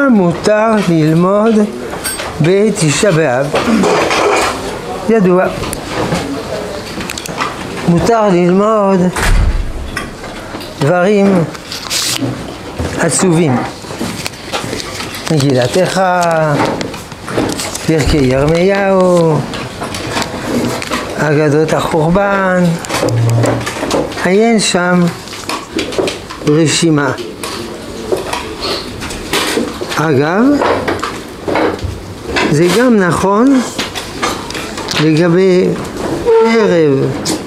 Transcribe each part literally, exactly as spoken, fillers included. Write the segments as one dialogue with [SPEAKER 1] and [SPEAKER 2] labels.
[SPEAKER 1] מה מותר ללמוד בתשעה באב? ידוע. מותר ללמוד דברים עצובים. מגילת איכה, פרקי ירמיהו, אגדות החורבן, עיין שם רשימה. אגב, זה גם נכון לגבי ערב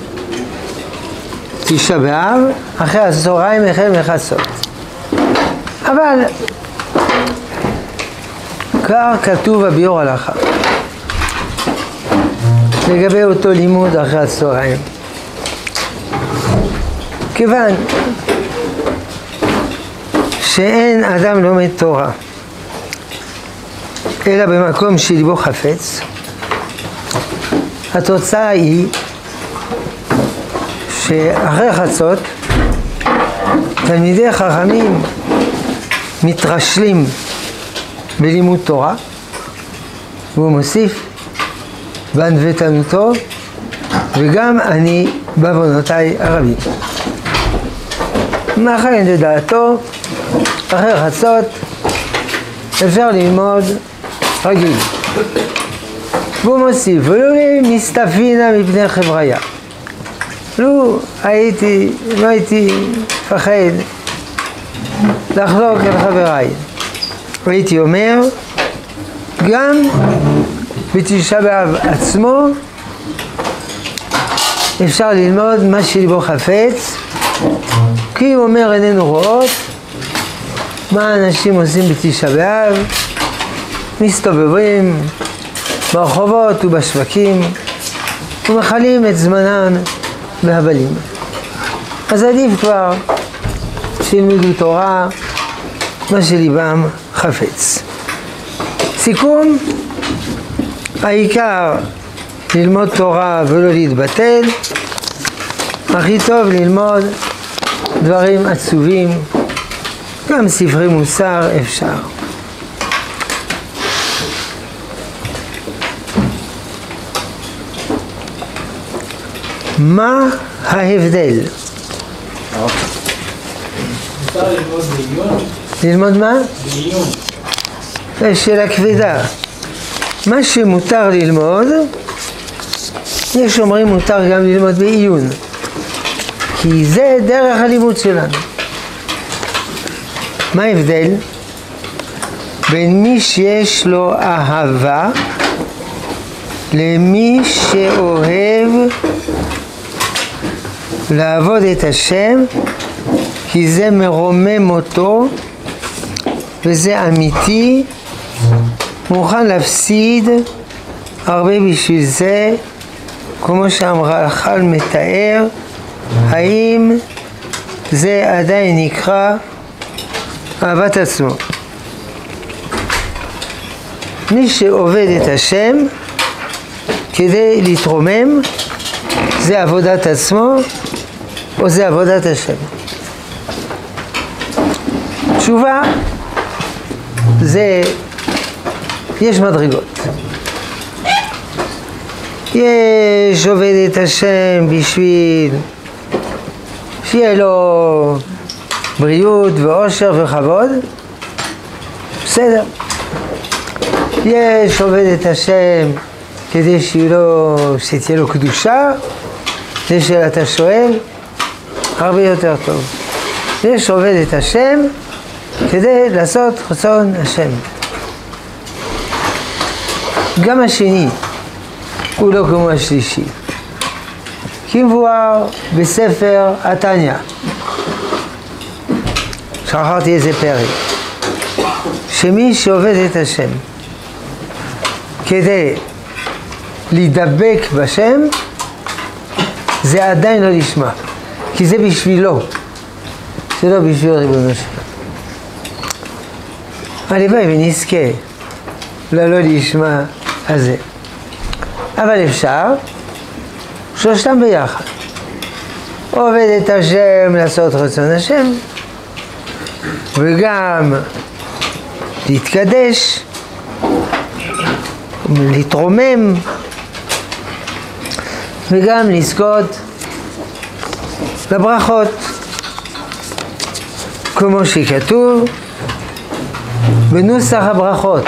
[SPEAKER 1] תשעה באב, אחרי הצהריים החל מחצות. אבל כבר כתוב בביאור הלכה לגבי אותו לימוד אחרי הצהריים. כיוון שאין אדם לומד תורה אלא במקום שליבו חפץ, התוצאה היא שאחרי חצות תלמידי חכמים מתרשלים בלימוד תורה, והוא מוסיף בענוותנותו וגם אני בעוונותיי הרבים. מאחר לדעתו אחרי חצות אפשר ללמוד רגיל. והוא מוסיף, ולא מסתפינה מפני חבריה. לו הייתי, לא הייתי מפחד לחלוק על חבריי. הייתי אומר, גם בתשעה באב עצמו אפשר ללמוד מה שליבו חפץ, כי הוא אומר איננו רואות מה אנשים עושים בתשעה באב, מסתובבים ברחובות ובשווקים ומחלים את זמנם בהבלים. אז עדיף כבר שילמדו תורה מה שליבם חפץ. סיכום, העיקר ללמוד תורה ולא להתבטל. הכי טוב ללמוד דברים עצובים, גם ספרי מוסר אפשר. מה ההבדל?
[SPEAKER 2] מותר ללמוד בעיון?
[SPEAKER 1] ללמוד מה?
[SPEAKER 2] בעיון.
[SPEAKER 1] זה שאלה כבדה. מה שמותר ללמוד, יש אומרים מותר גם ללמוד בעיון, כי זה דרך הלימוד שלנו. מה ההבדל בין מי שיש לו אהבה למי שאוהב לעבוד את השם, כי זה מרומם אותו וזה אמיתי, מוכן להפסיד הרבה בשביל זה, כמו שהרמח"ל מתאר? האם זה עדיין נקרא אהבת עצמו? מי שעובד את השם כדי להתרומם, זה עבודת עצמו או זה עבודת השם? תשובה, זה, יש מדרגות. יש עובד את השם בשביל שיהיה לו בריאות ואושר וכבוד, בסדר. יש עובד את השם כדי שיהיה לו, שתהיה לו קדושה, זה שאתה שואל, הרבה יותר טוב. יש עובד את השם כדי לעשות רצון השם. גם השני הוא לא כמו השלישי. כמבואר בספר התניא, שכחתי איזה פרק, שמי שעובד את השם כדי להידבק בשם, זה עדיין לא לשמה, כי זה בשבילו, זה לא בשביל ריבונו שלנו. הלוואי ונזכה לא לא לשמה הזה. אבל אפשר שלושתם ביחד. עובד את השם לעשות רצון השם, וגם להתקדש, להתרומם, וגם לזכות לברכות, כמו שכתוב בנוסח הברכות.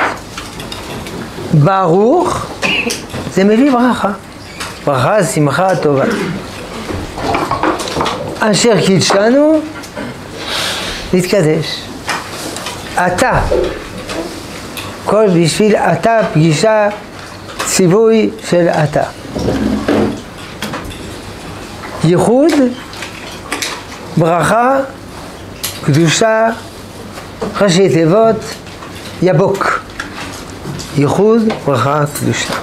[SPEAKER 1] ברוך זה מביא ברכה, ברכה, שמחה, טובה. אשר קידשנו, להתקדש. אתה, כל בשביל אתה, פגישה, ציווי של אתה. ייחוד, ברכה, קדושה, ראשי תיבות, יבוק. ייחוד, ברכה, קדושה.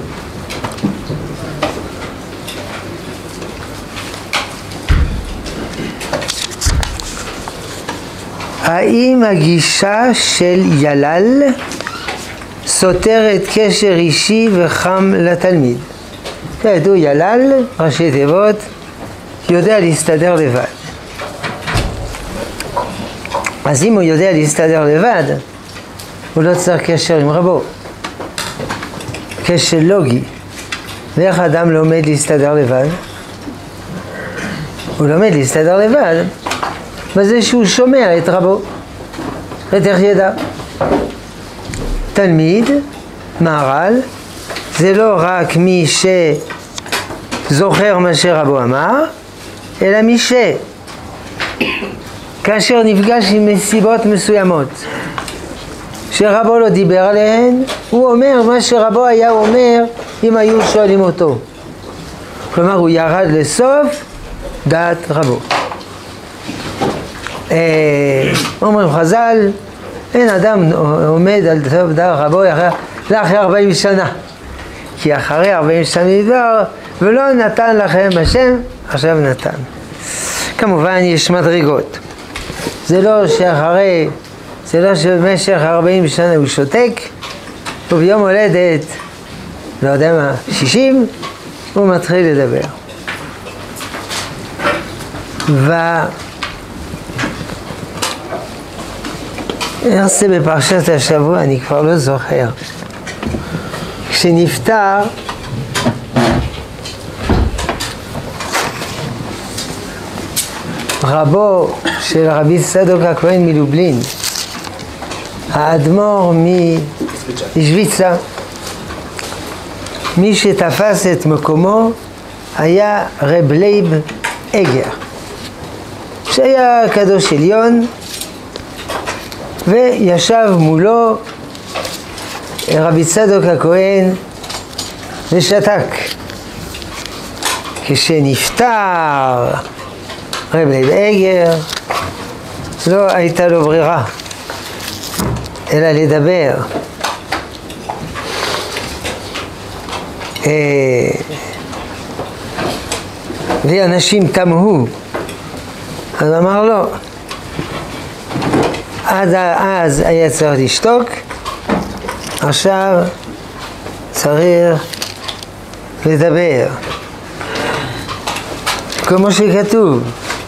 [SPEAKER 1] האם הגישה של ילל סותרת קשר אישי וחם לתלמיד? כתוב ילל, ראשי תיבות, יודע להסתדר לבד. אז אם הוא יודע להסתדר לבד, הוא לא צריך קשר עם רבו. קשר לוגי. ואיך האדם לומד להסתדר לבד? הוא לומד להסתדר לבד בזה שהוא שומע את רבו, את איך ידע. תלמיד, מהר"ל, זה לא רק מי שזוכר מה שרבו אמר, אלא מי ש... כאשר נפגש עם מסיבות מסוימות שרבו לא דיבר עליהן, הוא אומר מה שרבו היה אומר אם היו שואלים אותו. כלומר, הוא ירד לסוף דעת רבו. אומרים חז"ל, אין אדם עומד על סוף דעת רבו לאחרי ארבעים שנה, כי אחרי ארבעים שנה נדבר ולא נתן לכם השם, עכשיו נתן. כמובן יש מדרגות. זה לא שאחרי, זה לא שבמשך ארבעים שנה הוא שותק, וביום הולדת, לא יודע מה, שישים, הוא מתחיל לדבר. ו... איך זה בפרשת השבוע? אני כבר לא זוכר. כשנפטר, רבו של רבי צדוק הכהן מלובלין, האדמו"ר משוויצה, מי שתפס את מקומו היה רב לייב אגר, שהיה קדוש עליון, וישב מולו רבי צדוק הכהן ושתק. כשנפטר רב לייב אגר, לא הייתה לו ברירה אלא לדבר. ואנשים תמהו, אז אמר לו, עד אז היה צריך לשתוק, עכשיו צריך לדבר, כמו שכתוב.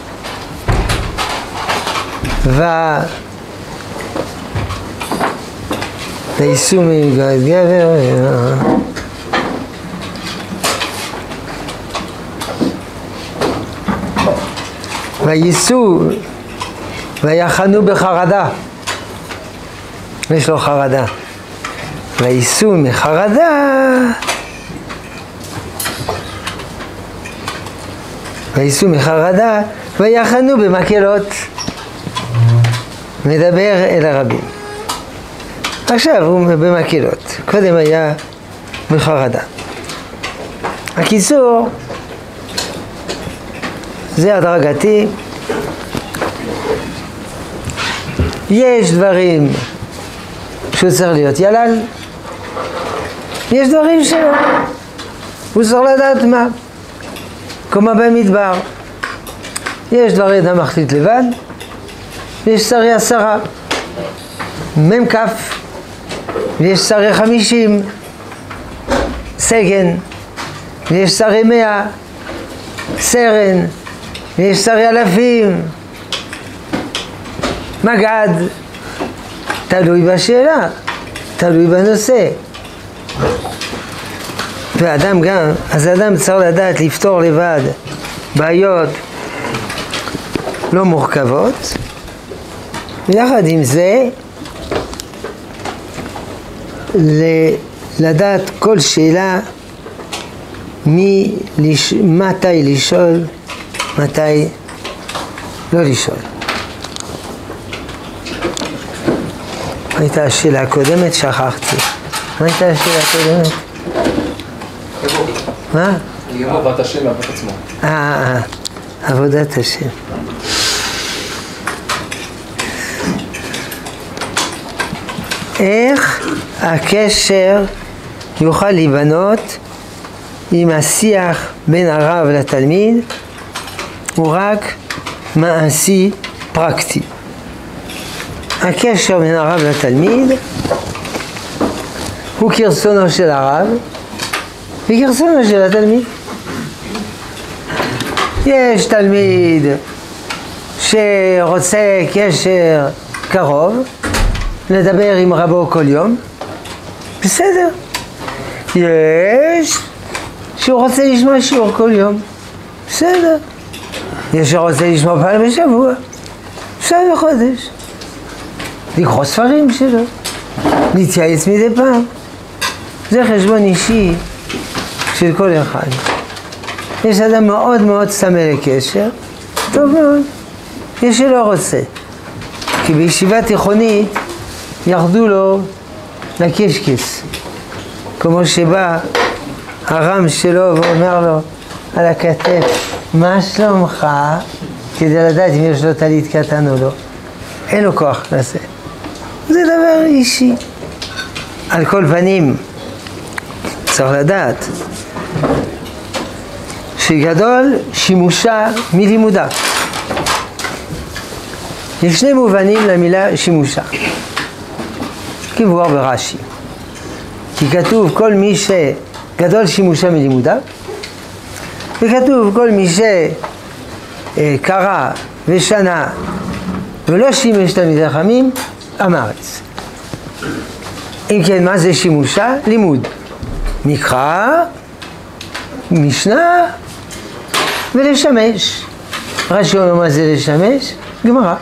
[SPEAKER 1] ו... וייסעו מגד גבר, וייסעו ויחנו בחרדה, יש לו חרדה, וייסעו מחרדה, וייסעו מחרדה ויחנו במקהלות. מדבר אל הרבים. עכשיו הוא במקהלות, קודם היה בחרדה. הקיצור, זה הדרגתי. יש דברים שהוא צריך להיות ילל, יש דברים שלא, הוא צריך לדעת מה, כמו במדבר. יש דברים אדם מחליט לבד, ויש שרי עשרה, מם כף, ויש שרי חמישים, סגן, ויש שרי מאה, סרן, ויש שרי אלפים, מגד, תלוי בשאלה, תלוי בנושא. ואדם גם, אז אדם צריך לדעת לפתור לבד בעיות לא מורכבות, ויחד עם זה לדעת כל שאלה מי, לש... מתי לשאול, מתי לא לשאול. מה הייתה השאלה הקודמת? שכחתי. מה הייתה השאלה הקודמת? מה?
[SPEAKER 3] עבודת השם ועבודת עצמו.
[SPEAKER 1] אה, עבודת השם. איך הקשר יוכל להיבנות אם השיח בין הרב לתלמיד הוא רק מעשי פרקטי? הקשר בין הרב לתלמיד הוא כרצונו של הרב וכרצונו של התלמיד. יש תלמיד שרוצה קשר קרוב, לדבר עם רבו כל יום, בסדר. יש שהוא רוצה לשמוע שיעור כל יום, בסדר. יש שרוצה לשמוע פעם בשבוע, פעם בחודש. לקרוא ספרים שלו, להתייעץ מדי פעם. זה חשבון אישי של כל אחד. יש אדם מאוד מאוד צמא לקשר, טוב מאוד. יש שלא רוצה. כי בישיבה תיכונית ירדו לו לקשקס. כמו שבא הרם שלו ואומר לו על הכתף, מה שלומך? כדי לדעת אם יש לו טלית קטן או לא. אין לו כוח לזה. זה דבר אישי. על כל פנים, צריך לדעת שגדול שימושה מלימודה. יש שני מובנים למילה שימושה. כמבואר ברש"י. כי כתוב כל מי שגדול שימושה מלימודה, וכתוב כל מי שקרא ושנה ולא שימש תלמידי חכמים, עם הארץ. אם כן, מה זה שימושה? לימוד. מקרא, משנה ולשמש. רש"י אומר מה זה לשמש? גמרא.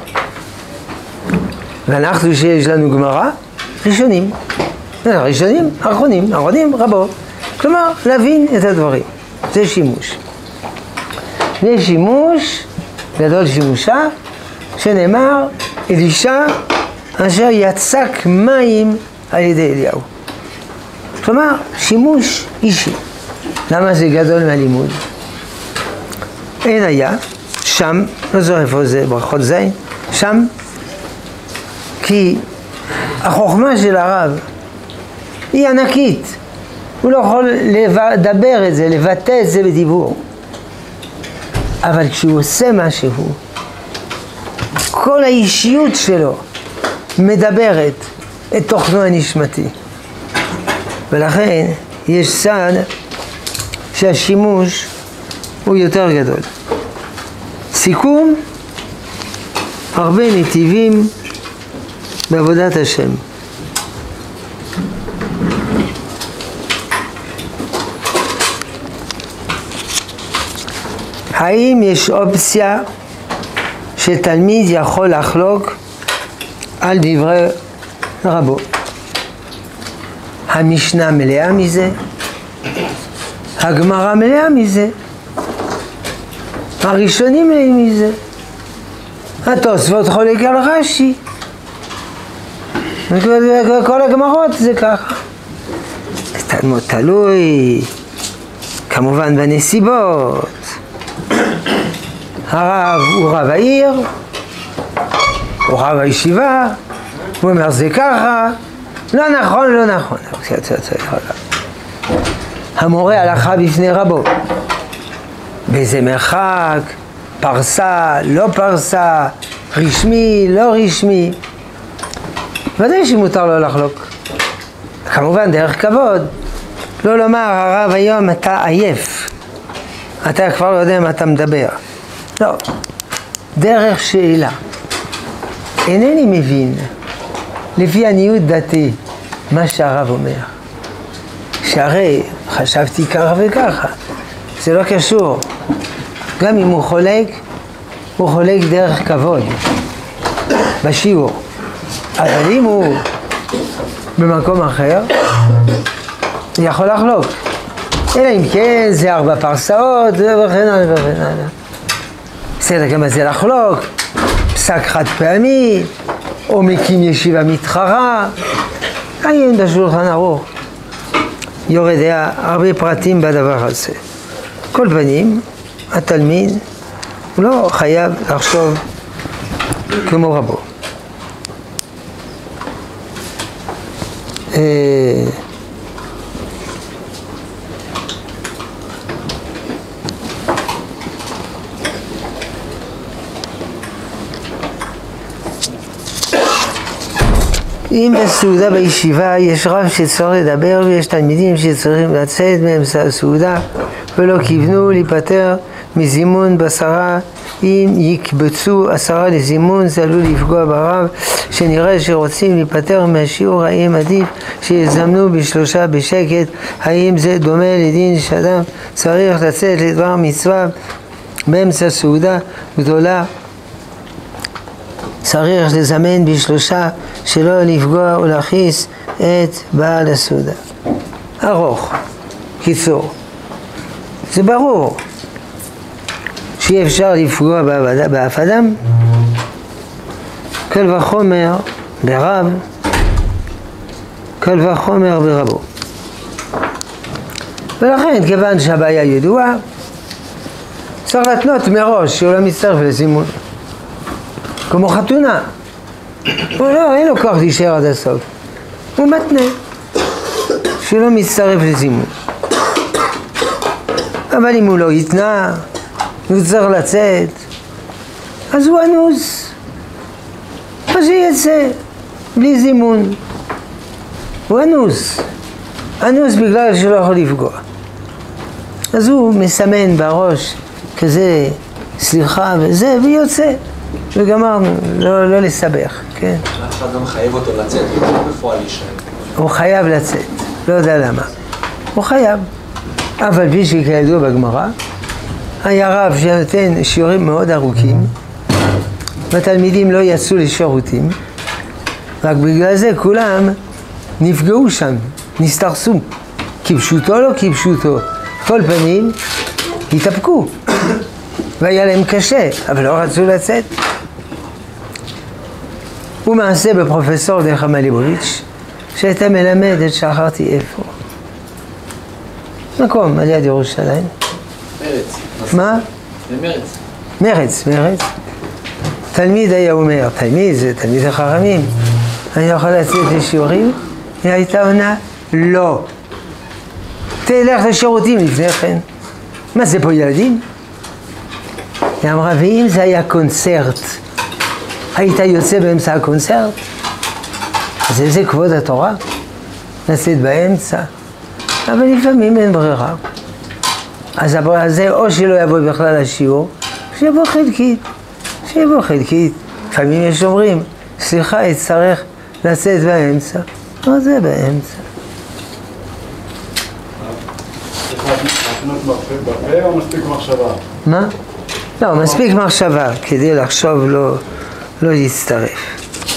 [SPEAKER 1] ואנחנו שיש לנו גמרא, ראשונים. ראשונים, אחרונים, אחרונים רבות. כלומר, להבין את הדברים. זה שימוש. זה שימוש, גדול שימושה, שנאמר, אלישע אשר יצק מים על ידי אליהו. כלומר, שימוש אישי. למה זה גדול מהלימוד? אין היה, שם, לא זוכר איפה זה, ברכות זין, שם, כי החוכמה של הרב היא ענקית. הוא לא יכול לדבר את זה, לבטא את זה בדיבור. אבל כשהוא עושה משהו, כל האישיות שלו מדברת את תוכנו הנשמתי. ולכן יש סד שהשימוש הוא יותר גדול. סיכום, הרבה נתיבים בעבודת השם. האם יש אופציה שתלמיד יכול לחלוק על דברי רבו? המשנה מלאה מזה, הגמרא מלאה מזה, הראשונים מלאים מזה, התוספות חולק על רש"י, וכל הגמרות זה ככה. תלמוד תלוי כמובן בנסיבות. הרב הוא רב העיר, הוא רב הישיבה, הוא אומר זה ככה, לא נכון, לא נכון. המורה הלכה בפני רבו, באיזה מרחק, פרסה, לא פרסה, רשמי, לא רשמי. ודאי שמותר לו לחלוק. כמובן דרך כבוד. לא לומר, הרב היום אתה עייף, אתה כבר לא יודע מה אתה מדבר. לא, דרך שאלה. אינני מבין לפי עניות דתי, מה שהרב אומר, שהרי חשבתי ככה וככה, זה לא קשור. גם אם הוא חולק, הוא חולק דרך כבוד, בשיעור. אבל אם הוא במקום אחר, הוא יכול לחלוק. אלא אם כן זה ארבע פרסאות וכן הלאה וכן הלאה. בסדר, גם זה לחלוק, פסק חד פעמי, או מקים ישיבה מתחרה, עיין בשולחן ערוך. יורד היה הרבה פרטים בדבר הזה. כל פנים, התלמיד הוא לא חייב לחשוב כמו רבו. אם בסעודה בישיבה יש רב שצריך לדבר ויש תלמידים שצריכים לצאת באמצע הסעודה ולא כיוונו להיפטר מזימון בשרה, אם יקבצו עשרה לזימון זה עלול לפגוע ברב שנראה שרוצים להיפטר מהשיעור. האם עדיף שיזמנו בשלושה בשקט? האם זה דומה לדין שאדם צריך לצאת לדבר מצווה באמצע סעודה גדולה, צריך לזמן בשלושה שלא לפגוע ולהכעיס את בעל הסעודה? ארוך, קיצור, זה ברור שאי אפשר לפגוע באף אדם, קל וחומר ברב, קל וחומר ברבו. ולכן כיוון שהבעיה ידועה, צריך להתנות מראש שהוא לא מצטרף לזימון, כמו חתונה. הוא לא, אין לו כוח להישאר עד הסוף, הוא מתנה שהוא לא מצטרף לזימון. אבל אם הוא לא יתנה, הוא צריך לצאת, אז הוא אנוס, אז שיצא בלי זימון. הוא אנוס, אנוס בגלל שלא יכול לפגוע. אז הוא מסמן בראש כזה סליחה וזה, ויוצא, וגמרנו, לא, לא לסבך, כן?
[SPEAKER 3] אף אחד לא מחייב אותו לצאת, הוא לא בפועל להישאר.
[SPEAKER 1] הוא חייב לצאת, לא יודע למה. הוא חייב, אבל בשביל כידוע בגמרא, היה רב שנותן שיעורים מאוד ארוכים, והתלמידים לא יצאו לשירותים, רק בגלל זה כולם נפגעו שם, נסתרסו, כפשוטו לא כפשוטו. כל פנים התאפקו, והיה להם קשה, אבל לא רצו לצאת. הוא מעשה בפרופסור נחמה ליבוביץ' שהייתה מלמדת, שכחתי איפה, מקום על יד ירושלים.
[SPEAKER 3] מרץ.
[SPEAKER 1] מה?
[SPEAKER 3] במרץ.
[SPEAKER 1] מרץ, מרץ. תלמיד היה אומר, תלמיד זה תלמיד החכמים, אני יכול לצאת לשיעורים? היא הייתה עונה, לא. תלך לשירותים לפני כן. מה זה פה ילדים? היא אמרה, ואם זה היה קונצרט, היית יוצא באמצע הקונצרט? אז איזה כבוד התורה? לצאת באמצע. אבל לפעמים אין ברירה. אז זה או שלא יבוא בכלל לשיעור, שיבוא חלקית. שיבוא חלקית. לפעמים יש אומרים, סליחה, יצטרך לצאת באמצע. לא זה באמצע.
[SPEAKER 4] להקנות בפה או מספיק מחשבה?
[SPEAKER 1] מה? לא, מספיק מחשבה, כדי לחשוב לא, לא להצטרף.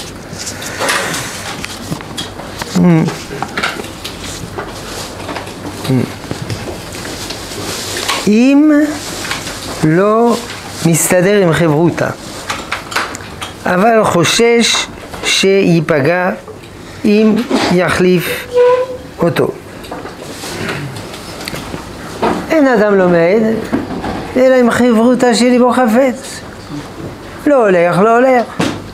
[SPEAKER 1] אם לא מסתדר עם חברותה, אבל חושש שיפגע אם יחליף אותו. אין אדם לומד, אלא עם חברותה שלי בו חפץ. לא הולך, לא הולך.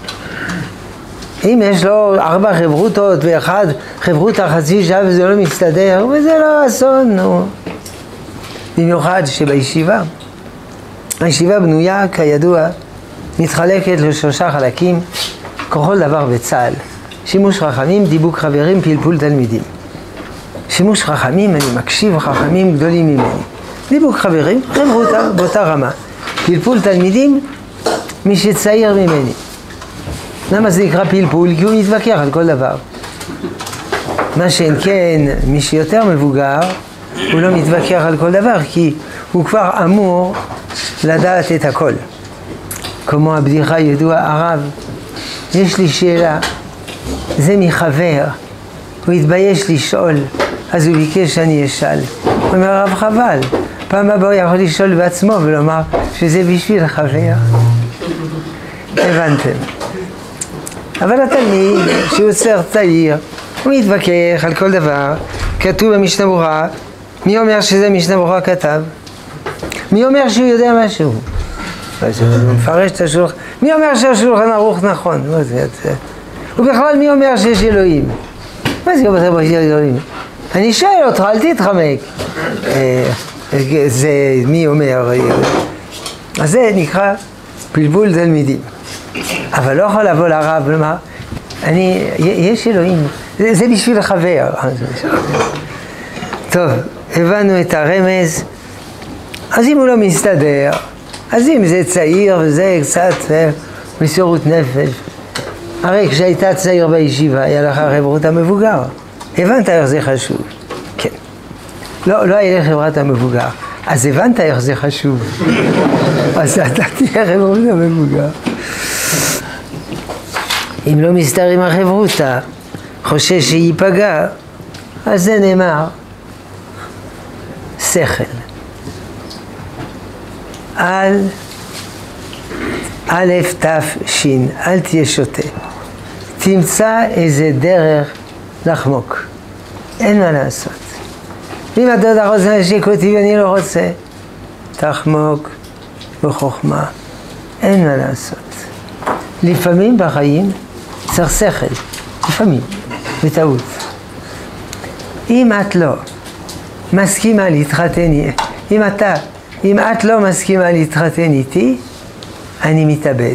[SPEAKER 1] אם יש לו ארבע חברותות ואחד חברותה חצי שעה וזה לא מסתדר, וזה לא אסון, נו. במיוחד שבישיבה, הישיבה בנויה, כידוע, מתחלקת לשלושה חלקים, ככל דבר בצה"ל. שימוש חכמים, דיבוק חברים, פלפול תלמידים. שימוש חכמים, אני מקשיב חכמים גדולים ממני. דיבוק חברים, חברותה באותה רמה. פלפול תלמידים, מי שצעיר ממני. למה זה נקרא פלפול? כי הוא מתווכח על כל דבר. מה שאין כן, מי שיותר מבוגר, הוא לא מתווכח על כל דבר, כי הוא כבר אמור לדעת את הכל. כמו הבדיחה ידוע, הרב, יש לי שאלה, זה מחבר, הוא התבייש לשאול, אז הוא ביקש שאני אשאל. הוא אומר, הרב חבל, פעם הבאה הוא יכול לשאול בעצמו ולומר שזה בשביל חבר. הבנתם. אבל התלמיד שהוא צעיר צעיר, הוא מתווכח על כל דבר, כתוב במשנה ברורה, מי אומר שזה משנה ברורה כתב? מי אומר שהוא יודע משהו? הוא מפרש את השולחן, מי אומר שהשולחן ערוך נכון? ובכלל מי אומר שיש אלוהים? מה זה אומר שיש אלוהים? אני שואל אותך, אל תתחמק. זה מי אומר? אז זה נקרא פלפול תלמידים. אבל לא יכול לבוא לרב ולומר, אני, יש אלוהים, זה, זה בשביל החבר. טוב, הבנו את הרמז. אז אם הוא לא מסתדר, אז אם זה צעיר וזה קצת מסירות נפש, הרי כשהייתה צעיר בישיבה, היה לך חברות המבוגר. הבנת איך זה חשוב? כן. לא, לא היה חברת המבוגר. אז הבנת איך זה חשוב. אז אתה תהיה חברות המבוגר. אם לא מסתדר עם החברותה, חושש שיפגע, אז זה נאמר שכל. אל, א' ת' ש', אל תהיה שוטה. תמצא איזה דרך לחמוק. אין מה לעשות. אם אתה רוצה להשיק אותי ואני לא רוצה, תחמוק בחוכמה. אין מה לעשות. לפעמים בחיים צריך שכל. לפעמים. בטעות. אם את לא מסכימה להתחתן, אם אתה, אם את לא מסכימה להתחתן איתי, אני מתאבד.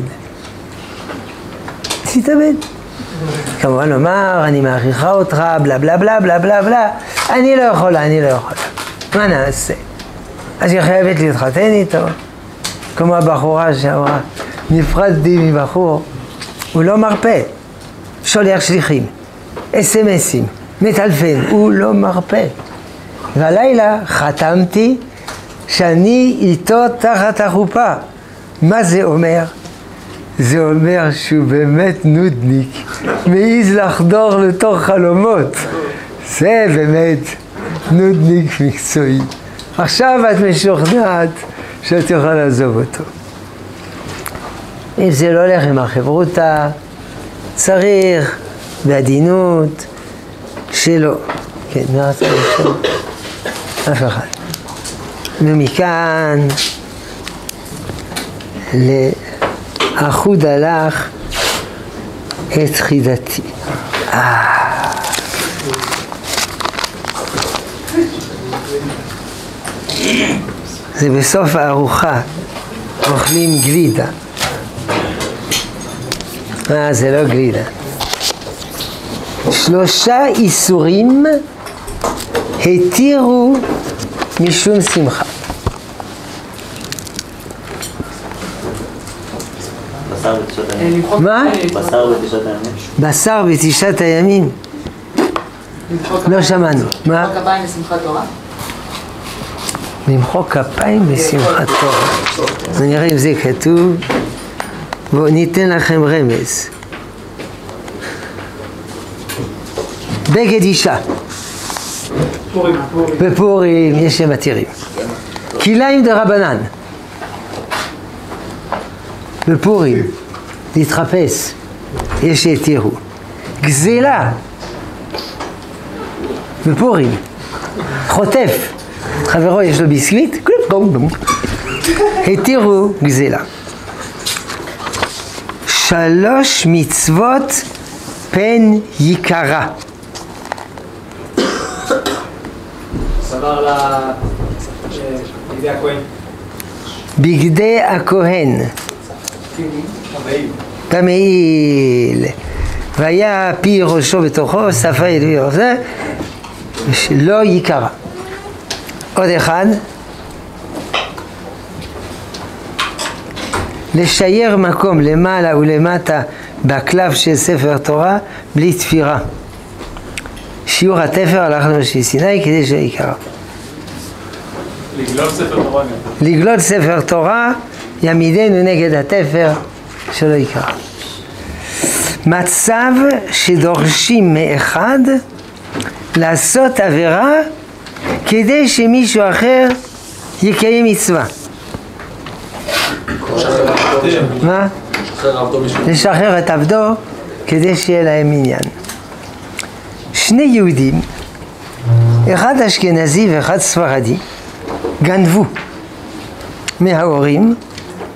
[SPEAKER 1] תתאבד. כמובן לומר, אני מעריכה אותך, בלה בלה בלה בלה בלה בלה, אני לא יכולה, אני לא יכולה. מה נעשה? אז היא חייבת להתחתן איתו, כמו הבחורה שאמרה, נפרדתי מבחור, הוא לא מרפא, שולח שליחים, אס-אם-אסים, מטלפן, הוא לא מרפא. והלילה חתמתי שאני איתו תחת החופה. מה זה אומר? זה אומר שהוא באמת נודניק, מעיז לחדור לתוך חלומות. זה באמת נודניק מקצועי. עכשיו את משוכנעת שאת יכולה לעזוב אותו. אם זה לא הולך עם החברותה, צריך בעדינות שלא. כן, מה רצה לשאול? אף אחד. ומכאן לאחוד הלך את חידתי. זה בסוף הארוחה, אוכלים גלידה. אה, זה לא גלידה. שלושה איסורים התירו משום שמחה.
[SPEAKER 5] בשר בתשעת הימים.
[SPEAKER 1] מה?
[SPEAKER 5] בשר בתשעת הימים.
[SPEAKER 1] בשר בתשעת הימים? לא שמענו. מה?
[SPEAKER 6] למחוא כפיים בשמחת תורה?
[SPEAKER 1] למחוא כפיים בשמחת תורה. אז נראה אם זה כתוב. בואו ניתן לכם רמז. בגד אישה. בפורים יש שמתירים. כליים דרבנן. בפורים להתחפש יש שהתירו. גזילה בפורים חוטף חברו יש לו ביסקוויט התירו גזילה. שלוש מצוות פן יקרה.
[SPEAKER 2] סבר לבגדי הכהן.
[SPEAKER 1] בגדי הכהן. תמעיל. והיה פי ראשו בתוכו, שפה אלוהי זה, לא יקרה. עוד אחד. לשייר מקום למעלה ולמטה בקלף של ספר תורה בלי תפירה. שיעור התפר הלכנו של סיני כדי שיקרא.
[SPEAKER 4] לגלות ספר תורה גם.
[SPEAKER 1] לגלות ספר תורה יעמידנו נגד התפר שלא יקרא. מצב שדורשים מאחד לעשות עבירה כדי שמישהו אחר יקיים מצווה. מה? לשחרר את עבדו כדי שיהיה להם עניין. שני יהודים, אחד אשכנזי ואחד ספרדי, גנבו מההורים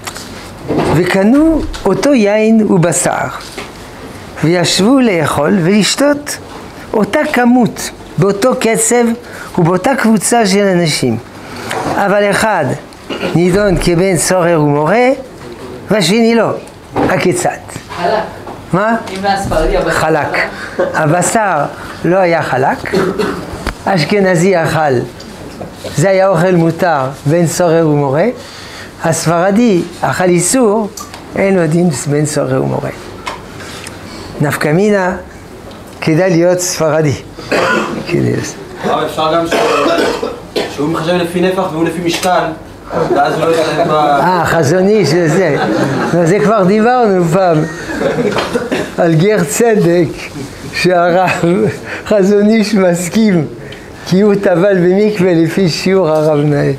[SPEAKER 1] וקנו אותו יין ובשר וישבו לאכול ולשתות אותה כמות באותו קצב ובאותה קבוצה של אנשים, אבל אחד נידון כבן סורר ומורה והשני לא. הכיצד?
[SPEAKER 6] חלק.
[SPEAKER 1] מה?
[SPEAKER 6] אם מהספרדי הבשר
[SPEAKER 1] חלק. הבשר לא היה חלק, אשכנזי אכל, זה היה אוכל מותר בין סורר ומורה, הספרדי אכל איסור, אין לו דין בין סורר ומורה. נפקא מינה, כדאי להיות ספרדי.
[SPEAKER 2] אבל אפשר גם שהוא מחשב לפי נפח והוא לפי משקל, ואז הוא לא יתחלק ב...
[SPEAKER 1] אה, חזוני של זה. זה כבר דיברנו פעם על גר צדק, שהרב חזוניש מסכים כי הוא טבל במקווה לפי שיעור הרב נאה.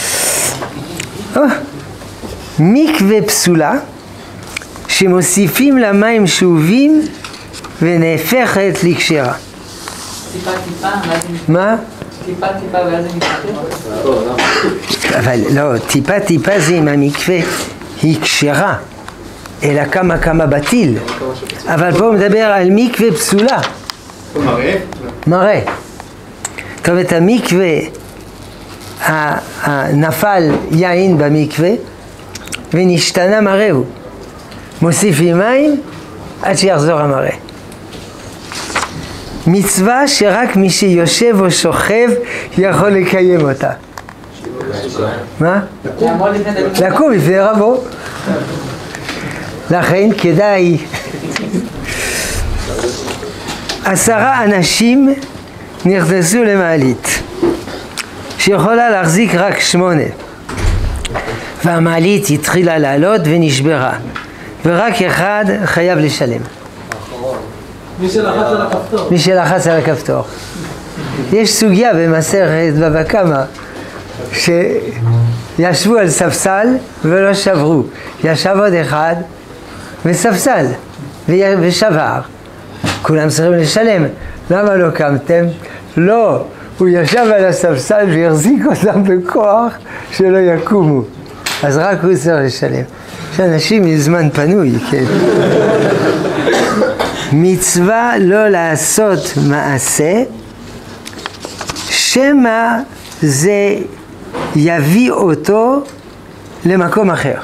[SPEAKER 1] מקווה פסולה שמוסיפים למים שאובים ונהפכת לקשרה.
[SPEAKER 6] טיפה טיפה, ואז זה מתחתן.
[SPEAKER 1] מה?
[SPEAKER 6] טיפה טיפה ואז זה מתחתן.
[SPEAKER 1] אבל לא, טיפה טיפה זה אם המקווה היא כשרה, אלא כמה כמה בטיל. אבל פה הוא מדבר על מקווה פסולה.
[SPEAKER 4] מראה?
[SPEAKER 1] מראה. טוב, את המקווה, נפל יין במקווה ונשתנה מראהו. מוסיפים מים עד שיחזור המראה. מצווה שרק מי שיושב או שוכב יכול לקיים אותה. מה? לקום לפני רבו. לכן כדאי עשרה אנשים נכנסו למעלית שיכולה להחזיק רק שמונה, והמעלית התחילה לעלות ונשברה ורק אחד חייב לשלם.
[SPEAKER 2] מי שלחץ על הכפתור.
[SPEAKER 1] מי שלחץ על הכפתור. יש סוגיה במסכת בבא קמא שישבו על ספסל ולא שברו, ישב עוד אחד וספסל ושבר, כולם צריכים לשלם. למה לא קמתם? לא, הוא ישב על הספסל והחזיק אותם בכוח שלא יקומו, אז רק הוא צריך לשלם. שאנשים עם זמן פנוי, כן. מצווה לא לעשות מעשה שמא זה יביא אותו למקום אחר.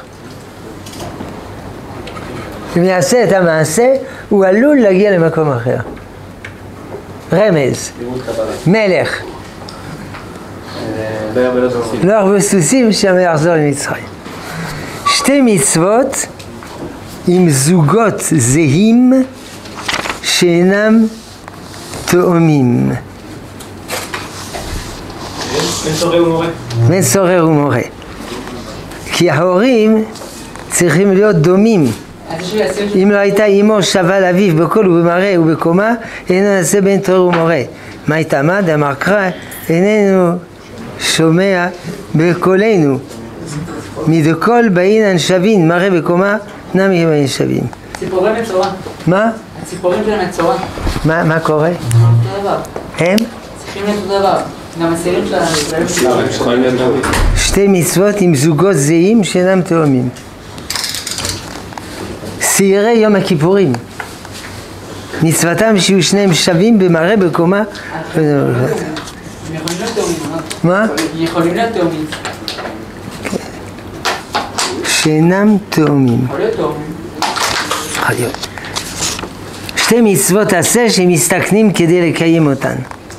[SPEAKER 1] אם יעשה את המעשה הוא עלול להגיע למקום אחר. רמז, מלך לא הרבה סוסים שם יחזור למצרים. שתי מצוות עם זוגות זהים שאינם תאומים.
[SPEAKER 2] בן סורר ומורה.
[SPEAKER 1] בן סורר ומורה. כי ההורים צריכים להיות דומים. אם לא הייתה אמו שווה לאביו בקול ובמראה ובקומה, אינו נעשה בן סורר ומורה. מה הייתה מה? דאמר קרא, איננו שומע בקולנו. מדקול באינן שווין, מראה בקומה, נמי באין שווין.
[SPEAKER 6] ציפורים מצורע.
[SPEAKER 1] מה?
[SPEAKER 6] הציפורים שלהם מצורע.
[SPEAKER 1] מה, מה קורה?
[SPEAKER 6] אותו דבר.
[SPEAKER 1] הם?
[SPEAKER 6] צריכים להיות אותו דבר. גם הסירים שלהם.
[SPEAKER 1] שתי מצוות עם זוגות זהים שאינם תאומים. שעירי יום הכיפורים. מצוותם שיהיו שניהם שווים במראה בקומה.
[SPEAKER 6] הם יכולים להיות תאומים.
[SPEAKER 1] מה?
[SPEAKER 6] יכולים להיות תאומים.
[SPEAKER 1] שאינם תאומים.
[SPEAKER 6] יכול להיות תאומים.
[SPEAKER 1] יכול להיות. שתי מצוות עשה שמסתכנים כדי לקיים אותן.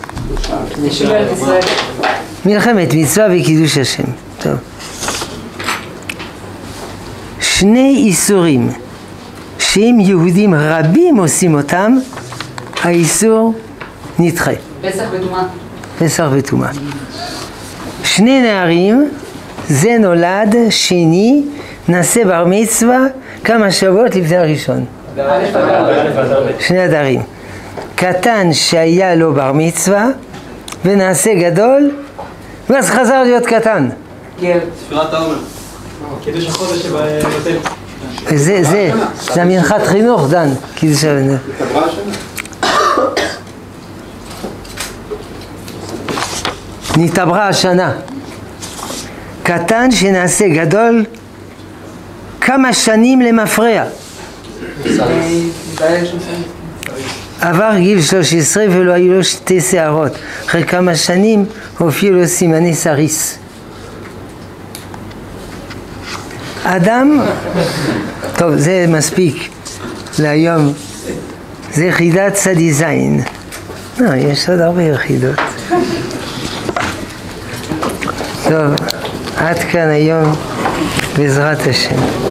[SPEAKER 1] מלחמת מצווה וקידוש השם. טוב. שני איסורים שאם יהודים רבים עושים אותם, האיסור נדחה.
[SPEAKER 6] פסח וטומאה.
[SPEAKER 1] פסח וטומאה. שני נערים, זה נולד, שני, נעשה בר מצווה כמה שבועות לפני הראשון. שני אדרים. קטן שהיה לו בר מצווה, ונעשה גדול, ואז חזר להיות קטן.
[SPEAKER 2] ספירת העומר. קידוש החודש שבאתם.
[SPEAKER 1] זה, זה, זה המנחת חינוך, דן. קידוש החודש.
[SPEAKER 4] התעברה השנה.
[SPEAKER 1] נתעברה השנה. קטן שנעשה גדול, כמה שנים למפרע. עבר גיל שלוש עשרה ולא היו לו שתי שערות. אחרי כמה שנים הופיעו לו סימני סריס. אדם, טוב, זה מספיק להיום. זה יחידת צדי זין. לא, יש עוד הרבה יחידות. טוב, עד כאן היום בעזרת השם.